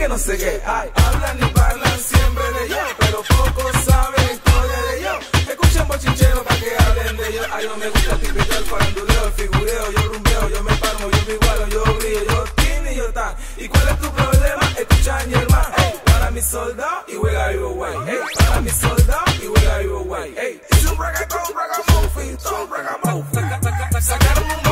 que no sé qué. Ay, hablan y hablan siempre de yo, pero pocos saben la historia de yo. Escuchen bochinchero para que hablen de yo. Ay, no me gusta el tipito, el faranduleo, el figureo. Yo rumbeo, yo me palmo, yo me igualo, yo brillo, yo tin y yo tan. ¿Y cuál es tu problema? Escucha a mi hermano. Hey, para mi soldado y juega your way. Hey, para mi soldado y juega your way. Hey, es un reggaeton, ragamuffin, son ragamuffin. Sacaron un